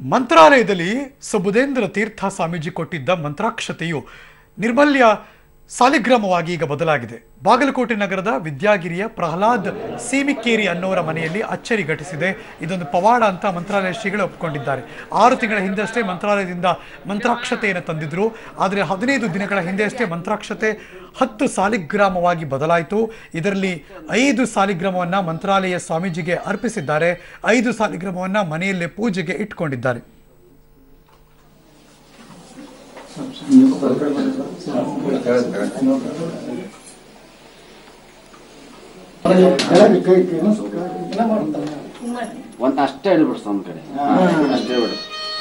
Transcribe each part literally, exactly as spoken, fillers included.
ಮಂತ್ರಾಲಯದಲ್ಲಿ ಸುಬುಧೇಂದ್ರ ತೀರ್ಥ ಸ್ವಾಮೀಜಿ ಕೊಟ್ಟಿದ್ದ ಮಂತ್ರಾಕ್ಷತೆಯು ನಿರ್ಮಲ್ಯ ಸಾಲಿಗ್ರಾಮವಾಗಿ ಈಗ ಬದಲಾಗಿದೆ. ಬಾಗಲಕೋಟೆ ನಗರದ ವಿದ್ಯಾಗಿರಿಯ ಪ್ರಹ್ಲಾದ್ ಸೀಮಿಕೇರಿ ಅನ್ನೋರ ಮನೆಯಲ್ಲಿ ಅಚ್ಚರಿ ಘಟಿಸಿದೆ. ಇದೊಂದು ಪವಾಡ ಅಂತ ಮಂತ್ರಾಲಯ ಶ್ರೀಗಳು ಒಪ್ಪಿಕೊಂಡಿದ್ದಾರೆ. ಆರು ತಿಂಗಳ ಹಿಂದಷ್ಟೇ ಮಂತ್ರಾಲಯದಿಂದ ಮಂತ್ರಾಕ್ಷತೆಯನ್ನು ತಂದಿದ್ರು. ಆದರೆ ಹದಿನೈದು ದಿನಗಳ ಹಿಂದೆ ಅಷ್ಟೇ ಮಂತ್ರಾಕ್ಷತೆ ಹತ್ತು ಸಾಲಿಗ್ರಾಮವಾಗಿ ಬದಲಾಯಿತು. ಇದರಲ್ಲಿ ಐದು ಸಾಲಿಗ್ರಾಮವನ್ನು ಮಂತ್ರಾಲಯ ಸ್ವಾಮೀಜಿಗೆ ಅರ್ಪಿಸಿದ್ದಾರೆ. ಐದು ಸಾಲಿಗ್ರಾಮವನ್ನು ಮನೆಯಲ್ಲೇ ಪೂಜೆಗೆ ಇಟ್ಕೊಂಡಿದ್ದಾರೆ. ಒಂದ್ ಅಷ್ಟೇ ಹೇಳ್ಬಿಡ್ಸ ಒಂದ್ ಕಡೆ ಅಷ್ಟೇ ಹೇಳ್ಬಿಡು.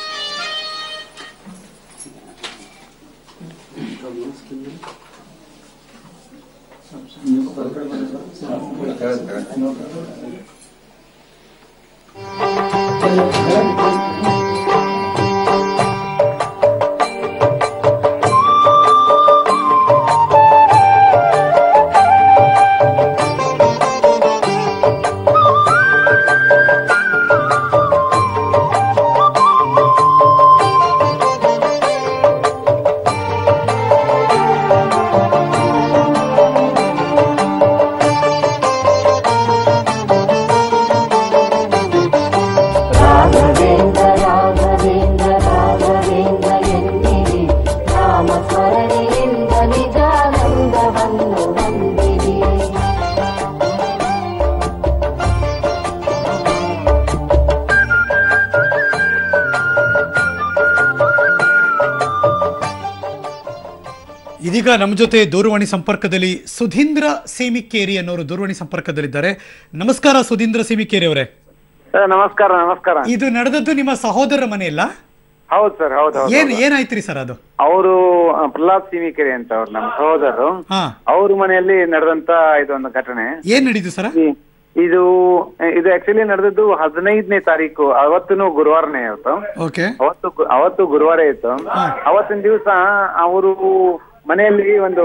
ಇದೀಗ ನಮ್ಮ ಜೊತೆ ದೂರವಾಣಿ ಸಂಪರ್ಕದಲ್ಲಿ ಸುಧೀಂದ್ರ ಸೀಮಿಕೇರಿ ಅನ್ನೋರು ದೂರವಾಣಿ ಸಂಪರ್ಕದಲ್ಲಿದ್ದಾರೆ. ನಮಸ್ಕಾರ ಸುಧೀಂದ್ರ ಸೀಮಿಕೇರಿ ಅವರೇ. ನಮಸ್ಕಾರ ನಮಸ್ಕಾರ. ಇದು ನಡೆದದ್ದು ನಿಮ್ಮ ಸಹೋದರರ ಮನೆಯಲ್ಲ? ಹೌದು ಸರ್, ಹೌದು. ಏನ್ ಏನಾಯ್ತ್ರಿ ಸರ್ ಅದು? ಅವರು ಪ್ರಹ್ಲಾದ್ ಸೀಮಿಕೇರಿ ಅಂತ ಅವ್ರು ನಮ್ಮ ಸಹೋದರರು. ಅವ್ರ ಮನೆಯಲ್ಲಿ ನಡೆದಂತ ಇದೊಂದು ಘಟನೆ. ಏನ್ ನಡೀತು ಸರ್? ಇದು ಇದು ಆಕ್ಚುಲಿ ನಡೆದದ್ದು ಹದಿನೈದನೇ ತಾರೀಕು. ಅವತ್ತೂ ಗುರುವಾರನೇ ಇತ್ತು. ಅವತ್ತು ಅವತ್ತು ಗುರುವಾರ ಇತ್ತು. ಅವತ್ತಿನ ದಿವಸ ಅವರು ಮನೆಯಲ್ಲಿ ಒಂದು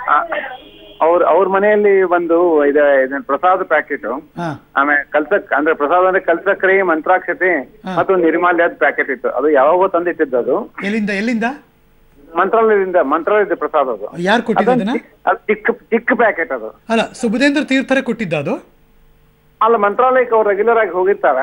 ಅವ್ರ ಅವ್ರ ಮನೆಯಲ್ಲಿ ಒಂದು ಇದ ಪ್ರಸಾದ ಪ್ಯಾಕೆಟ್, ಆಮೇಲೆ ಕಲ್ಸಕ್ ಅಂದ್ರೆ ಪ್ರಸಾದ ಅಂದ್ರೆ ಕಲ್ಸಕ್ರಿ, ಮಂತ್ರಾಕ್ಷತೆ ಮತ್ತು ನಿರ್ಮಾಲ್ಯದ ಪ್ಯಾಕೆಟ್ ಇತ್ತು. ಅದು ಯಾವಾಗ ತಂದಿಟ್ಟಿದ್ದು ಅದು ಎಲ್ಲಿಂದ ಎಲ್ಲಿಂದ ಮಂತ್ರಾಲಯದಿಂದ ಮಂತ್ರಾಲಯದ ಪ್ರಸಾದ. ಅದು ಯಾರು ಕೊಟ್ಟಿದ್ದು? ಅದು ಚಿಕ್ಕ ಚಿಕ್ಕ ಪ್ಯಾಕೆಟ್ ಅದು. ಅಲ್ಲ, ಸುಬುಧೇಂದ್ರ ತೀರ್ಥರೇ ಕೊಟ್ಟಿದ್ದ ಅದು? ಅಲ್ಲ, ಮಂತ್ರಾಲಯಕ್ಕೆ ಅವ್ರು ರೆಗ್ಯುಲರ್ ಆಗಿ ಹೋಗಿರ್ತಾರ.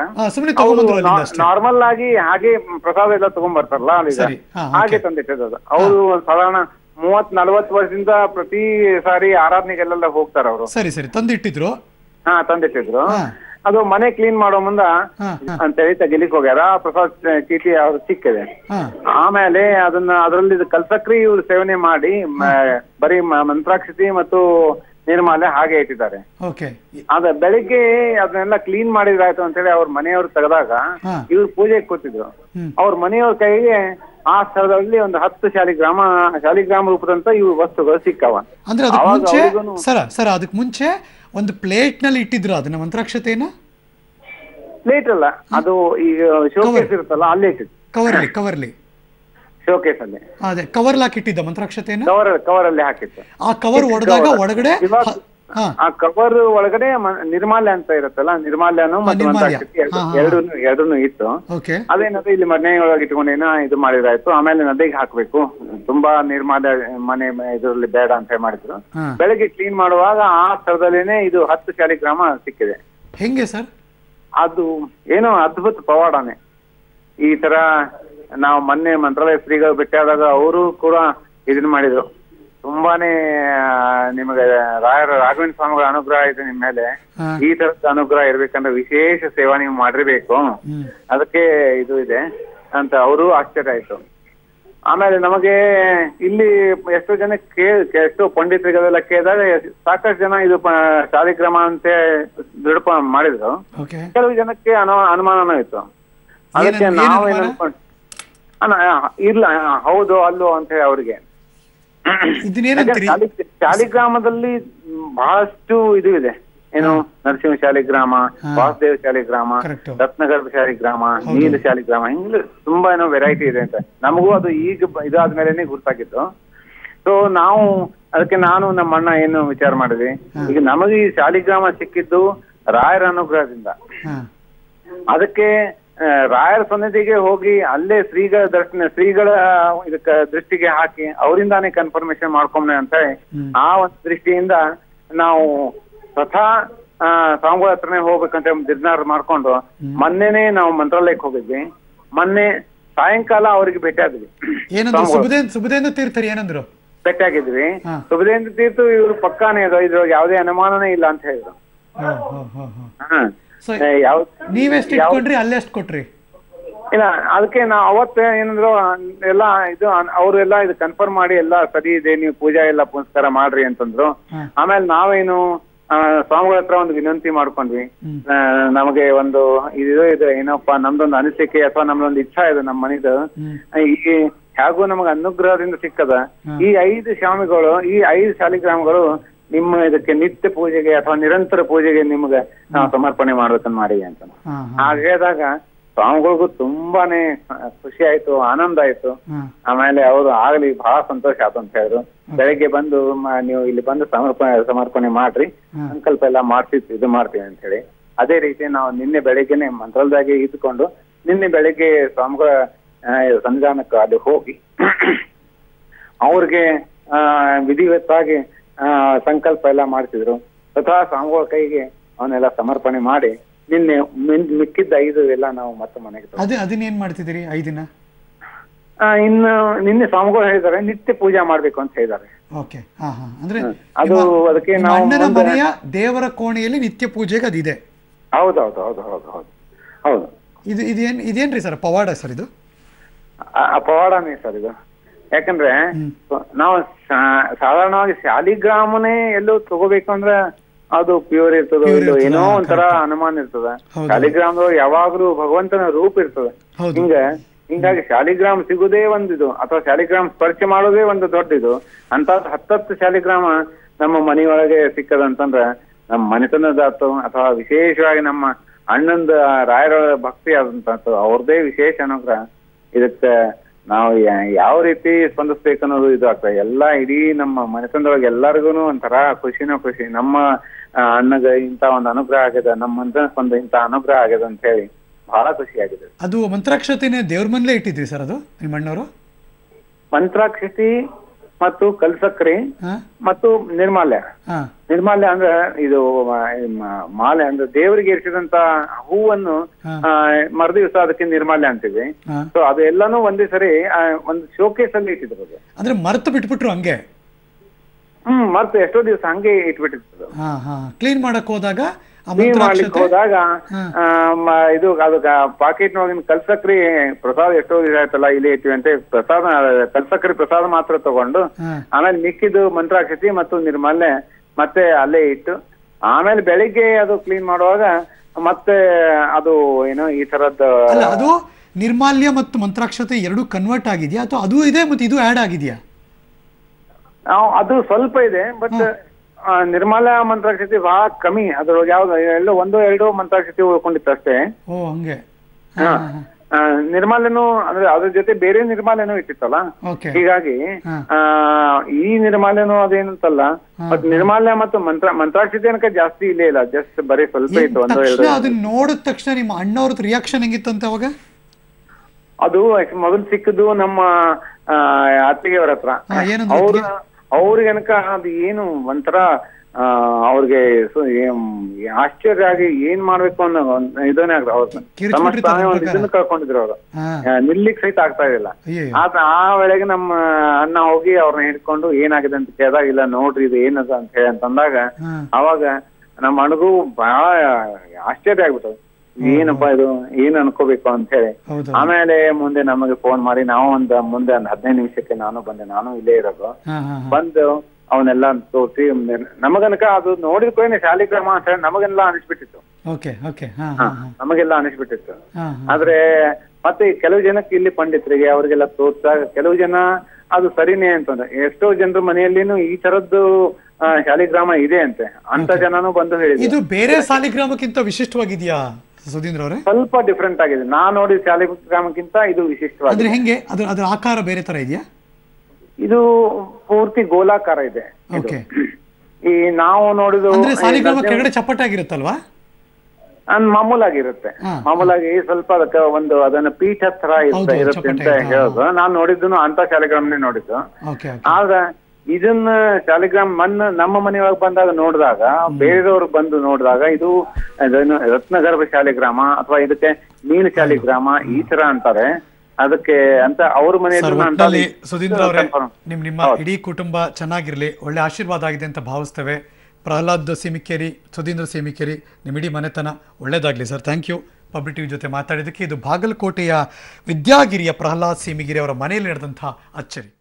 ನಾರ್ಮಲ್ ಆಗಿ ಹಾಗೆ ಪ್ರಸಾದ ಎಲ್ಲ ತಗೊಂಡ್ ಬರ್ತಾರಲ್ಲ, ಹಾಗೆ ತಂದಿಟ್ಟಿದ್ದು ಅದು. ಅವರು ಸಾಧಾರಣ ಮೂವತ್ ನಲ್ವತ್ ವರ್ಷದಿಂದ ಪ್ರತಿ ಸಾರಿ ಆರಾಧನೆಗೆಲ್ಲ ಹೋಗ್ತಾರ ಅವರು. ಸರಿ ಸರಿ ತಂದಿಟ್ಟಿದ್ರು. ಹಾ ತಂದಿಟ್ಟಿದ್ರು. ಅದು ಮನೆ ಕ್ಲೀನ್ ಮಾಡೋ ಮುಂದ ಅಂತೇಳಿ ತೆಗಿಲಿಕ್ ಹೋಗ್ಯಾರ. ಪ್ರಸಾದ್ ಚೀಟಿ ಅವ್ರು ಸಿಕ್ಕಿದೆ. ಆಮೇಲೆ ಅದನ್ನ ಅದರಲ್ಲಿ ಕಲ್ಸಕ್ರಿ ಇವ್ರು ಸೇವನೆ ಮಾಡಿ ಬರೀ ಮಂತ್ರಾಕ್ಷತಿ ಮತ್ತು ನಿರ್ಮಾಲ್ಯ ಹಾಗೆ ಇಟ್ಟಿದ್ದಾರೆ. ಅದ ಬೆಳಿಗ್ಗೆ ಅದನ್ನೆಲ್ಲ ಕ್ಲೀನ್ ಮಾಡಿದ್ರಾಯ್ತು ಅಂತೇಳಿ ಅವ್ರ ಮನೆಯವ್ರು ತೆಗೆದಾಗ ಇವ್ರು ಪೂಜೆಗೆ ಕೂತಿದ್ರು. ಅವ್ರ ಮನೆಯವ್ರ ಕೈಗೆ ಆ ಸ್ಥಳದಲ್ಲಿ ಒಂದು ಹತ್ತು ಶಾಲಿಗ್ರಾಮ ಶಾಲಿಗ್ರಾಮ ರೂಪದಂತ ಇವು ವಸ್ತುಗಳು ಸಿಕ್ಕವ. ಅಂದ್ರೆ ಸರ ಸರ ಅದಕ್ಕೆ ಮುಂಚೆ ಒಂದು ಪ್ಲೇಟ್ ನಲ್ಲಿ ಇಟ್ಟಿದ್ರು ಅದನ್ನ ಮಂತ್ರಾಕ್ಷತೆಯನ್ನ? ಪ್ಲೇಟ್ ಅಲ್ಲ, ಅದು ಈಗ ಶೋಕೇಸ್ ಇರುತ್ತಲ್ಲ ಅಲ್ಲಿ ಇಟ್ಟಿದ್ರು. ಕವರ್ಲಿ ಕವರ್ಲಿ ಶೋಕೇಸ್ ಅಲ್ಲಿ ಅದೇ ಕವರ್ ಹಾಕಿಟ್ಟಿದ್ದ ಮಂತ್ರಾಕ್ಷತೆಯನ್ನ? ಕವರ್ ಕವರ್ ಅಲ್ಲಿ ಹಾಕಿತ್ತು. ಆ ಕವರ್ ಒಡೆದಾಗ ಒಳಗಡೆ ಆ ಕವರ್ ಒಳಗಡೆ ನಿರ್ಮಾಲ್ಯ ಅಂತ ಇರುತ್ತಲ್ಲ, ನಿರ್ಮಾಲ್ಯನು ಮತ್ತು ಮಂತ್ರಾಕ್ಷತೆ ಎರಡು ಎರಡೂ ಇತ್ತು. ಅದೇನದು ಇಲ್ಲಿ ಮನೆ ಒಳಗೆ ಇಟ್ಕೊಂಡೇನ ಇದು ಮಾಡಿದ್ರಾಯ್ತು. ಆಮೇಲೆ ನದಿಗೆ ಹಾಕ್ಬೇಕು, ತುಂಬಾ ನಿರ್ಮಾಲ್ಯ ಮನೆ ಇದರಲ್ಲಿ ಬೇಡ ಅಂತ ಮಾಡಿದ್ರು. ಬೆಳಗ್ಗೆ ಕ್ಲೀನ್ ಮಾಡುವಾಗ ಆ ಸ್ಥಳದಲ್ಲೇನೆ ಇದು ಹತ್ತು ಶಾಲಿಗ್ರಾಮ ಸಿಕ್ಕಿದೆ. ಹೆಂಗೆ ಸರ್ ಅದು? ಏನೋ ಅದ್ಭುತ ಪವಾಡನೆ. ಈ ತರ ನಾವು ಮೊನ್ನೆ ಮಂತ್ರಾಲಯ ಶ್ರೀಗಳು ಭೇಟಿಯಾದಾಗ ಅವರು ಕೂಡ ಇದನ್ನ ಮಾಡಿದ್ರು. ತುಂಬಾನೇ ನಿಮಗೆ ರಾಯರ ರಾಘವೇಂದ್ರ ಸ್ವಾಮಿಗಳ ಅನುಗ್ರಹ ಇದೆ ನಿಮ್ ಮೇಲೆ. ಈ ತರದ ಅನುಗ್ರಹ ಇರ್ಬೇಕಂದ್ರೆ ವಿಶೇಷ ಸೇವಾ ನೀವು ಮಾಡಿರ್ಬೇಕು, ಅದಕ್ಕೆ ಇದು ಇದೆ ಅಂತ ಅವರು ಆಶ್ಚರ್ಯ ಆಯ್ತು. ಆಮೇಲೆ ನಮಗೆ ಇಲ್ಲಿ ಎಷ್ಟೋ ಜನ ಕೇ ಎಷ್ಟೋ ಪಂಡಿತರಿಗೆಲ್ಲ ಕೇಳಿದಾಗ ಸಾಕಷ್ಟು ಜನ ಇದು ಶಾಲಿಗ್ರಾಮ ಅಂತ ದೃಢ ಮಾಡಿದ್ರು. ಕೆಲವು ಜನಕ್ಕೆ ಅನು ಅನುಮಾನನೂ ಇತ್ತು. ಅದಕ್ಕೆ ನಾವು ಏನ್ ಅನ್ಕೊಂಡು ಇಲ್ಲ ಹೌದು ಅಲ್ಲೋ ಅಂತ ಹೇಳಿ ಅವ್ರಿಗೆ. ಶಾಲಿಗ್ರಾಮದಲ್ಲಿ ಬಹಳಷ್ಟು ಇದು ಇದೆ. ಏನು ನರಸಿಂಹ ಶಾಲಿಗ್ರಾಮ, ವಾಸುದೇವ ಶಾಲಿಗ್ರಾಮ, ರತ್ನಗರ್ಭ ಶಾಲಿಗ್ರಾಮ, ನೀಲ ಶಾಲಿಗ್ರಾಮ, ಹಿಂಗ್ ತುಂಬಾ ಏನೋ ವೆರೈಟಿ ಇದೆ ಅಂತ ನಮಗೂ ಅದು ಈಗ ಇದಾದ್ಮೇಲೆನೆ ಗುರ್ತಾಗಿತ್ತು. ಸೊ ನಾವು ಅದಕ್ಕೆ ನಾನು ನಮ್ಮ ಅಣ್ಣ ಏನು ವಿಚಾರ ಮಾಡಿದ್ವಿ, ಈಗ ನಮಗೆ ಈ ಶಾಲಿಗ್ರಾಮ ಸಿಕ್ಕಿದ್ದು ರಾಯರ ಅನುಗ್ರಹದಿಂದ. ಅದಕ್ಕೆ ಆ, ರಾಯರ ಸನ್ನಿಧಿಗೆ ಹೋಗಿ ಅಲ್ಲೇ ಶ್ರೀಗಳ ದರ್ಶನ ಶ್ರೀಗಳ ಇದಕ್ಕ ದೃಷ್ಟಿಗೆ ಹಾಕಿ ಅವರಿಂದಾನೇ ಕನ್ಫರ್ಮೇಶನ್ ಮಾಡ್ಕೊಂಬೆ ಅಂತ ಆ ಒಂದು ದೃಷ್ಟಿಯಿಂದ ನಾವು ಸ್ವತಃ ಆ ಸ್ವಾಮಿಗಳ ಹತ್ರನೇ ಹೋಗ್ಬೇಕಂತ ನಿರ್ಧಾರ ಮಾಡ್ಕೊಂಡು ಮೊನ್ನೆನೆ ನಾವು ಮಂತ್ರಾಲಯಕ್ಕೆ ಹೋಗಿದ್ವಿ. ಮೊನ್ನೆ ಸಾಯಂಕಾಲ ಅವ್ರಿಗೆ ಭೇಟಿ ಆದ್ವಿ. ಏನಂದ್ರು ಸುಬುಧೇಂದ್ರ ಸುಬುಧೇಂದ್ರ ತೀರ್ಥರು ಏನಂದ್ರು? ಭೇಟಿ ಆಗಿದ್ವಿ. ಸುಬುಧೇಂದ್ರ ತೀರ್ಥ ಇವ್ರು ಪಕ್ಕಾನೇ ಅದು, ಇದ್ರೊಳಗೆ ಯಾವುದೇ ಅನುಮಾನನೇ ಇಲ್ಲ ಅಂತ ಹೇಳಿದ್ರು. ಯಾವ ನೀವೆಷ್ಟು ಇಟ್ಕೊಂಡ್ರಿ ಅಲ್ಲೆಷ್ಟು ಕೊಟ್ರಿ? ಇಲ್ಲ, ಅದಕ್ಕೆ ನಾವು ಅವತ್ತ ಏನಂದ್ರು ಎಲ್ಲ ಇದು ಅವ್ರೆಲ್ಲ ಇದು ಕನ್ಫರ್ಮ್ ಮಾಡಿ ಎಲ್ಲ ಸರಿ ಇದೆ, ನೀವು ಪೂಜಾ ಎಲ್ಲ ಪುನಸ್ಕಾರ ಮಾಡ್ರಿ ಅಂತಂದ್ರು. ಆಮೇಲೆ ನಾವೇನು ಸ್ವಾಮಿಗಳ ಹತ್ರ ಒಂದು ವಿನಂತಿ ಮಾಡ್ಕೊಂಡ್ವಿ. ನಮಗೆ ಒಂದು ಇದು ಇದೆ ಏನಪ್ಪಾ, ನಮ್ದೊಂದು ಅನಿಸಿಕೆ ಅಥವಾ ನಮ್ದೊಂದು ಇಚ್ಛಾ ಇದೆ ನಮ್ಮ ಮನಿದು. ಈ ಹೇಗೂ ನಮಗ ಅನುಗ್ರಹದಿಂದ ಸಿಕ್ಕದ ಈ ಐದು ಸ್ವಾಮಿಗಳು, ಈ ಐದು ಶಾಲಿಗ್ರಾಮಗಳು ನಿಮ್ಮ ಇದಕ್ಕೆ ನಿತ್ಯ ಪೂಜೆಗೆ ಅಥವಾ ನಿರಂತರ ಪೂಜೆಗೆ ನಿಮ್ಗೆ ನಾವು ಸಮರ್ಪಣೆ ಮಾಡ್ಬೇಕಂತ ಮಾಡಿ ಅಂತ ಹಾಗೆ ಹೇಳಿದಾಗ ಸ್ವಾಮಿಗಳಿಗೂ ತುಂಬಾನೇ ಖುಷಿ ಆಯ್ತು, ಆನಂದ ಆಯ್ತು. ಆಮೇಲೆ ಅವರು ಆಗ್ಲಿ ಬಹಳ ಸಂತೋಷ ಆಯ್ತು ಅಂತ ಹೇಳಿದ್ರು. ಬೆಳಗ್ಗೆ ಬಂದು ನೀವು ಇಲ್ಲಿ ಬಂದು ಸಮರ್ಪಣೆ ಸಮರ್ಪಣೆ ಮಾಡ್ರಿ, ಸಂಕಲ್ಪ ಎಲ್ಲ ಮಾಡ್ಸಿ ಇದು ಮಾಡ್ತೀವಿ ಅಂತ ಹೇಳಿ. ಅದೇ ರೀತಿ ನಾವು ನಿನ್ನೆ ಬೆಳಗ್ಗೆನೆ ಮಂತ್ರಾಲಯದಾಗೆ ಇದ್ಕೊಂಡು ನಿನ್ನೆ ಬೆಳಗ್ಗೆ ಸ್ವಾಮಿಗಳ ಸಂಧಾನಕ್ಕೆ ಅಲ್ಲಿ ಹೋಗಿ ಅವ್ರಿಗೆ ಆ ವಿಧಿವತ್ತಾಗಿ ಆ ಸಂಕಲ್ಪ ಎಲ್ಲ ಮಾಡ್ತಿದ್ರು. ಸ್ವತಃ ಸ್ವಾಮಿಗಳ ಕೈಗೆ ಅವನ್ನೆಲ್ಲ ಸಮರ್ಪಣೆ ಮಾಡಿ ನಿನ್ನೆ ಮಿಕ್ಕಿದ್ದ ಐದು ಎಲ್ಲ ನಾವು ಮತ್ತೆ ಮನೆಗೆ ಅದೇ ಅದನ್ನ ಏನ್ ಮಾಡ್ತಿದ್ದೀರಿ ಐದಿನ? ಇನ್ನು ನಿನ್ನೆ ಸ್ವಾಮಿಗಳು ಹೇಳಿದ್ದಾರೆ ನಿತ್ಯ ಪೂಜಾ ಮಾಡ್ಬೇಕು ಅಂತ ಹೇಳಿದ್ದಾರೆ. ಓಕೆ, ಹಾ ಹಾ. ಅಂದ್ರೆ ಅದು ಅದಕ್ಕೆ ನಾವು ಅಣ್ಣನ ಮನೆಯ ದೇವರ ಕೋಣೆಯಲ್ಲಿ ನಿತ್ಯ ಪೂಜೆಗೆ ಅದಿದೆ. ಹೌದೌದು ಹೌದು ಹೌದು ಹೌದು ಹೌದು. ಇದು ಇದೇನ್ ಇದೇನ್ರಿ ಸರ್ ಪವಾಡ ಸರ್? ಇದು ಪವಾಡನೇ ಸರ್ ಇದು. ಯಾಕಂದ್ರೆ ನಾವು ಸಾಧಾರಣವಾಗಿ ಶಾಲಿಗ್ರಾಮನೇ ಎಲ್ಲೋ ತಗೋಬೇಕು ಅಂದ್ರೆ ಅದು ಪ್ಯೂರ್ ಇರ್ತದ, ಏನೋ ಒಂಥರ ಅನುಮಾನ ಇರ್ತದ. ಶಾಲಿಗ್ರಾಮದೊಳಗೆ ಯಾವಾಗ್ಲೂ ಭಗವಂತನ ರೂಪ ಇರ್ತದ. ಹಿಂಗ ಹಿಂಗಾಗಿ ಶಾಲಿಗ್ರಾಮ ಸಿಗುದೇ ಒಂದಿದು, ಅಥವಾ ಶಾಲಿಗ್ರಾಮ ಸ್ಪರ್ಶ ಮಾಡೋದೇ ಒಂದು ದೊಡ್ಡದು. ಅಂತ ಹತ್ತತ್ತು ಶಾಲಿಗ್ರಾಮ ನಮ್ಮ ಮನೆಯೊಳಗೆ ಸಿಕ್ಕದಂತಂದ್ರ ನಮ್ಮ ಮನೆತನದಾತು ಅಥವಾ ವಿಶೇಷವಾಗಿ ನಮ್ಮ ಅಣ್ಣಂದ ರಾಯರ ಭಕ್ತಿ ಆದಂತ ಅವ್ರದೇ ವಿಶೇಷ ಅನುಗ್ರಹ. ಇದಕ್ಕೆ ನಾವು ಯಾವ ರೀತಿ ಸ್ಪಂದಿಸ್ಬೇಕು ಅನ್ನೋದು ಇದು ಆಗ್ತದೆ. ಎಲ್ಲಾ ಇಡೀ ನಮ್ಮ ಮನೆತನದೊಳಗೆ ಎಲ್ಲರಿಗೂ ಒಂಥರ ಖುಷಿನೋ ಖುಷಿ. ನಮ್ಮ ಅಣ್ಣಗ ಇಂತ ಒಂದು ಅನುಗ್ರಹ ಆಗಿದೆ, ನಮ್ಮ ಮನೆತನಕ್ಕೆ ಒಂದು ಇಂತ ಅನುಗ್ರಹ ಆಗಿದೆ ಅಂತ ಹೇಳಿ ಬಹಳ ಖುಷಿ ಆಗಿದೆ. ಅದು ಮಂತ್ರಾಕ್ಷತೆನೇ ದೇವ್ರ ಮನೇಲೆ ಇಟ್ಟಿದ್ರಿ ಸರ್ ಅದು ನಿಮ್ಮ ಅಣ್ಣವರು? ಮಂತ್ರಾಕ್ಷತಿ ಮತ್ತು ಕಲ್ಸಕ್ರಿ ಮತ್ತು ನಿರ್ಮಾಲ್ಯ. ನಿರ್ಮಾಲ್ಯ ಅಂದ್ರೆ ಇದು ಮಾಲೆ ಅಂದ್ರೆ ದೇವರಿಗೆ ಇರಿಸಿದಂತ ಹೂವನ್ನು ಮರು ದಿವಸ ಅದಕ್ಕೆ ನಿರ್ಮಾಲ್ಯ ಅಂತೀವಿ. ಸೊ ಅದು ಎಲ್ಲಾನು ಒಂದೇ ಸರಿ ಒಂದು ಶೋಕೇಸ್ ಅಲ್ಲಿ ಇಟ್ಟಿದ್ರು. ಅದು ಅಂದ್ರೆ ಮರ್ತು ಬಿಟ್ಬಿಟ್ರು ಹಂಗೆ? ಹ್ಮ್, ಮರ್ತು ಎಷ್ಟೋ ದಿವಸ ಹಂಗೆ ಇಟ್ಬಿಟ್ಟಿರ್ತದೆ. ಕ್ಲೀನ್ ಮಾಡಕ್ ಹೋದಾಗ ಕ್ಲೀನ್ ಮಾಡ್ಲಿಕ್ಕೆ ಹೋದಾಗ ಇದು ಅದು ಪಾಕೆಟ್ ನೊಳಗಿನ ಕಲ್ಸಕ್ರಿ ಪ್ರಸಾದ ಎಷ್ಟೋ ದಿವಸ ಆಯ್ತಲ್ಲ ಇಲ್ಲಿ ಇಟ್ಟಿವಿ ಅಂತ ಪ್ರಸಾದ ಕಲ್ಸಕ್ರಿ ಪ್ರಸಾದ ಮಾತ್ರ ತಗೊಂಡು ಆಮೇಲೆ ಮಿಕ್ಕಿದ್ದು ಮಂತ್ರಾಕ್ಷತಿ ಮತ್ತು ನಿರ್ಮಾಲ್ಯ ಮತ್ತೆ ಅಲ್ಲೇ ಇಟ್ಟು ಆಮೇಲೆ ಬೆಳಿಗ್ಗೆ ಅದು ಕ್ಲೀನ್ ಮಾಡುವಾಗ ಮತ್ತೆ ಅದು ಏನೋ ಈ ತರದ್ದು. ಅದು ನಿರ್ಮಾಲ್ಯ ಮತ್ತು ಮಂತ್ರಾಕ್ಷತೆ ಎರಡು ಕನ್ವರ್ಟ್ ಆಗಿದೆಯಾ ಅಥವಾ ಅದು ಇದೆ ಮತ್ತೆ ಇದು ಆಡ್ ಆಗಿದೆಯಾ? ಅದು ಸ್ವಲ್ಪ ಇದೆ, ಬಟ್ ನಿರ್ಮಾಲ್ಯ ಮಂತ್ರಾಕ್ಷತಿ ಬಹಳ ಕಮ್ಮಿ. ಅದ್ರೊಳಗೆ ಯಾವ್ದು ಎಲ್ಲೋ ಒಂದು ಎರಡು ಮಂತ್ರಾಕ್ಷತಿ ಉಳ್ಕೊಂಡಿತ್ತು ಅಷ್ಟೇ. ಓ ಹಂಗೆ. ನಿರ್ಮಾಲ್ಯನು ಅಂದ್ರೆ ಅದ್ರ ಜೊತೆ ಬೇರೆ ನಿರ್ಮಾಲ್ಯನೂ ಇಟ್ಟಿತ್ತಲ್ಲ, ಹೀಗಾಗಿ ಆ ಈ ನಿರ್ಮಾಲ್ಯನು ಅದೇನಂತಲ್ಲ. ಬಟ್ ನಿರ್ಮಾಲ್ಯ ಮತ್ತು ಮಂತ್ರ ಮಂತ್ರಾಕ್ಷತೆ ಅನಕ ಜಾಸ್ತಿ ಇಲ್ಲೇ ಇಲ್ಲ, ಜಸ್ಟ್ ಬರೀ ಸ್ವಲ್ಪ ಇತ್ತು ಒಂದು ಎರಡು. ಅದನ್ನ ನೋಡಿದ ತಕ್ಷಣ ನಿಮ್ಮ ಅಣ್ಣವ್ರದ್ದು ರಿಯಾಕ್ಷನ್ ಹೆಂಗಿತ್ತಂತ ಅವಾಗ? ಅದು ಮೊದಲು ಸಿಕ್ಕದು ನಮ್ಮ ಅತ್ತಿಗೆಯವ್ರ ಹತ್ರ. ಅವ್ರ ಅವ್ರಿಗೆ ಅನಕ ಅದು ಏನು ಒಂಥರ ಅವ್ರಿಗೆ ಆಶ್ಚರ್ಯ ಆಗಿ ಏನ್ ಮಾಡ್ಬೇಕು ಅನ್ನೋ ಇದನ್ನೇ ಆಗ್ತದೆ. ಅವ್ರ ಸಮಸ್ತಾನೆ ಒಂದ್ ಇದನ್ನ ಕಳ್ಕೊಂಡಿದ್ರು ಅವ್ರು, ನಿಲ್ಲಿಕ್ ಸಹಿತ ಆಗ್ತಾ ಇರಲಿಲ್ಲ. ಆತ ಆ ವೇಳೆಗೆ ನಮ್ಮ ಅಣ್ಣ ಹೋಗಿ ಅವ್ರನ್ನ ಹಿಡ್ಕೊಂಡು ಏನಾಗಿದೆ ಅಂತ ಕೇಳಿದಾಗ ಇಲ್ಲ ನೋಡ್ರಿ ಇದು ಏನದ ಅಂತ ಹೇಳಿ ಅಂತಂದಾಗ ಅವಾಗ ನಮ್ಮ ಅಣ್ಣಗೂ ಬಹಳ ಆಶ್ಚರ್ಯ ಆಗ್ಬಿಟ್ಟದು. ಏನಪ್ಪಾ ಇದು ಏನ್ ಅನ್ಕೋಬೇಕು ಅಂತ ಹೇಳಿ. ಆಮೇಲೆ ಮುಂದೆ ನಮಗೆ ಫೋನ್ ಮಾಡಿ ನಾವು ಒಂದ್ ಮುಂದೆ ಒಂದ್ ಹದಿನೈದು ನಿಮಿಷಕ್ಕೆ ನಾನು ಬಂದೆ, ನಾನು ಇಲ್ಲೇ ಇರೋದು. ಬಂದು ಅವನ್ನೆಲ್ಲ ತೋರಿಸಿ ನಮಗನಕ ಅದು ನೋಡಿದ ಕೂಡನೆ ಶಾಲಿಗ್ರಾಮ ಅಂತ ಹೇಳಿ ನಮಗೆಲ್ಲ ಅನಿಸ್ಬಿಟ್ಟಿತ್ತು. ನಮಗೆಲ್ಲ ಅನಿಸ್ಬಿಟ್ಟಿತ್ತು. ಆದ್ರೆ ಮತ್ತೆ ಕೆಲವು ಜನಕ್ಕೆ ಇಲ್ಲಿ ಪಂಡಿತರಿಗೆ ಅವ್ರಿಗೆಲ್ಲ ತೋರ್ಸಾಗ ಕೆಲವು ಜನ ಅದು ಸರಿನೇ ಅಂತಂದ್ರೆ ಎಷ್ಟೋ ಜನರ ಮನೆಯಲ್ಲಿನೂ ಈ ತರದ್ದು ಶಾಲಿಗ್ರಾಮ ಇದೆ ಅಂತೆ ಅಂತ ಜನನು ಬಂದು ಹೇಳಿದ್ರು. ಇದು ಬೇರೆ ಶಾಲಿಗ್ರಾಮಕ್ಕಿಂತ ವಿಶಿಷ್ಟವಾಗಿದೆಯಾ ಸುಧೀಂದ್ರ ಅವರೇ? ಸ್ವಲ್ಪ ಡಿಫ್ರೆಂಟ್ ಆಗಿದೆ. ನಾನು ನೋಡಿದ ಶಾಲಿಗ್ರಾಮಕ್ಕಿಂತ ಇದು ವಿಶಿಷ್ಟವಾಗಿದೆ. ಹೆಂಗೆ ಅದ್ರ ಅದ್ರ ಆಕಾರ ಬೇರೆ ತರ ಇದೆಯಾ? ಇದು ಪೂರ್ತಿ ಗೋಲಾಕಾರ ಇದೆ. ಈ ನಾವು ನೋಡಿದ ಶಾಲಿಗ್ರಾಮ ಕೆಳಗಡೆ ಚಪ್ಪಟಾಗಿರುತ್ತಲ್ವಾ? ಅನ್ ಮಾಮೂಲಾಗಿರುತ್ತೆ ಮಾಮೂಲಾಗಿ ಸ್ವಲ್ಪ ಅದಕ್ಕೆ ಒಂದು ಅದನ್ನ ಪೀಠ ತರ ಇರುತ್ತೆ ಇರುತ್ತೆ ಅಂತ ಹೇಳೋದು. ನಾನ್ ನೋಡಿದ್ದು ಅಂತ ಶಾಲಿಗ್ರಾಮನೇ ನೋಡಿದ್ದು. ಆಗ ಇದನ್ನ ಶಾಲಿಗ್ರಾಮ್ ಮಣ್ಣು ನಮ್ಮ ಮನೆಯೊಳಗೆ ಬಂದಾಗ ನೋಡಿದಾಗ ಬೇರೆಯವರು ಬಂದು ನೋಡಿದಾಗ ಇದು ರತ್ನಗರ್ಭ ಶಾಲಿಗ್ರಾಮ ಅಥವಾ ಇದಕ್ಕೆ ನೀಲ ಶಾಲಿಗ್ರಾಮ ಈ ತರ ಅಂತಾರೆ. ಅದಕ್ಕೆ ಅಂತ ಅವ್ರ ಮನೆಯಲ್ಲಿ ಸುಧೀಂದ್ರ ಅವರೇ, ನಿಮ್ ನಿಮ್ಮ ಇಡೀ ಕುಟುಂಬ ಚೆನ್ನಾಗಿರ್ಲಿ, ಒಳ್ಳೆ ಆಶೀರ್ವಾದ ಆಗಿದೆ ಅಂತ ಭಾವಿಸ್ತೇವೆ. ಪ್ರಹ್ಲಾದ್ ಸೀಮಿಕೇರಿ, ಸುಧೀಂದ್ರ ಸೀಮಿಕೇರಿ, ನಿಮ್ಮ ಇಡೀ ಮನೆತನ ಒಳ್ಳೇದಾಗ್ಲಿ sir. Thank you public TV ಜೊತೆ ಮಾತಾಡಿದ್ದಕ್ಕೆ. ಇದು ಬಾಗಲಕೋಟೆಯ ವಿದ್ಯಾಗಿರಿಯ ಪ್ರಹ್ಲಾದ್ ಸೀಮಿಗಿರಿ ಅವರ ಮನೆಯಲ್ಲಿ ನಡೆದಂತಹ ಅಚ್ಚರಿ.